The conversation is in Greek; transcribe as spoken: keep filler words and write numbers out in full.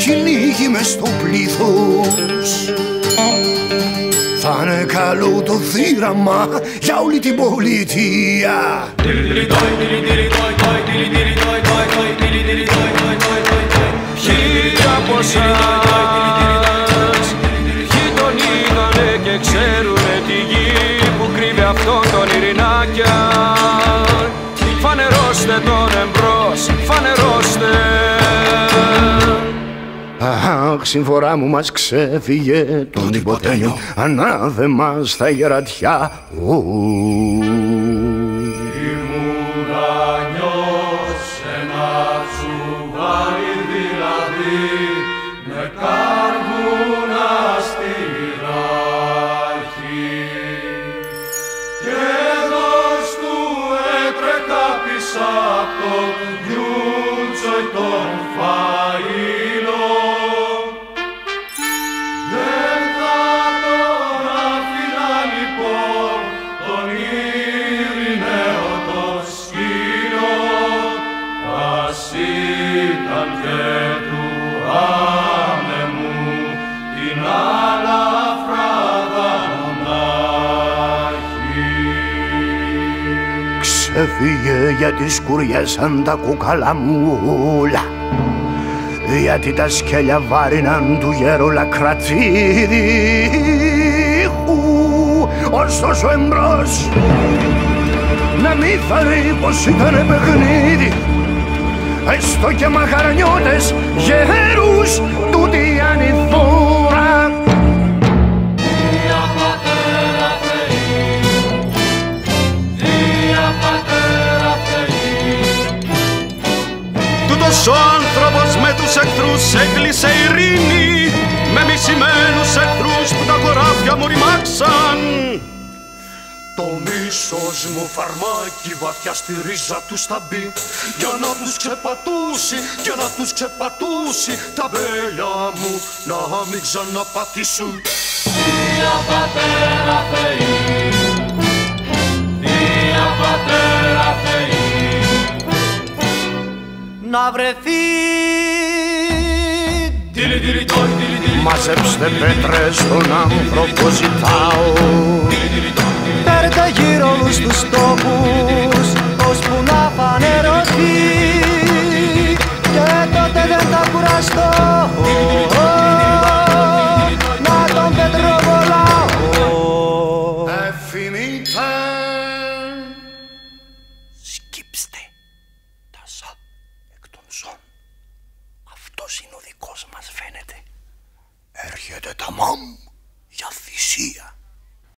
κυνήγι μες στο πλήθος. Θα είναι καλό το θύραμα για όλη την πολιτεία. Χίλια από εσάς γείτονοι ήτανε και ξέρουνε τη γη που κρύβει αυτόν τον ειρηνάκια. Φανερώστε τον εμπρός, φανερώστε. Αχ, συμφορά μου μας ξέφυγε τον υποτένιο, ανάθεμα στα γερατιά. Ήμουν ανιός ένα τσουβάρι δηλαδή, με κάρβουνα στη ράχη. Και δώσ' του έτρεκα πίσω απ' τον γιούτσοι τον φαΐλο. Δεν θα τον άφηνα λοιπόν τον ειρηναίο το σκύλο, ας ήταν και του άνεμου την αλαφράδα μονάχη. Ξέφυγε για τις σκουριές σαν τα κουκαλά μου όλα, γιατί τα σκέλια βάριναν του γέρολα κρατήδι. Ωστόσο εμπρός να μη φαρεί πως ήτανε παιχνίδι, έστω και μαχαρανιώτες γέρους τούτη ανηφόρα. Δια πατέρα Θεή, Δια πατέρα Θεή. Τούτος ο άνθρωπος με τους εχθρούς έκλεισε ειρήνη, με μισημένους εχθρούς που τα χωράφια μου ρημάξαν. Το μίσος μου φαρμάκι βαθιά στη ρίζα τους θα μπει, για να τους ξεπατούσει, για να τους ξεπατούσει τα μπέλια μου να μην ξαναπατήσουν. Δια πατέρα Θεή, Δια πατέρα Θεή. Να βρεθεί Τιλι τιλι τόι, τιλι τιλι. Μαζέψτε πέτρες στον άνθρωπο ζητάω, πέρτε γύρω όλους τους τόπους, ώσπου να φανερωθεί, και τότε δεν θα κουραστώ να τον πετροβολάω. Εφημείτε, Σκύψτε τα σα εκ των ζών. Αυτός είναι ο δικός μας φαίνεται. έρχεται τα μαμ για θυσία.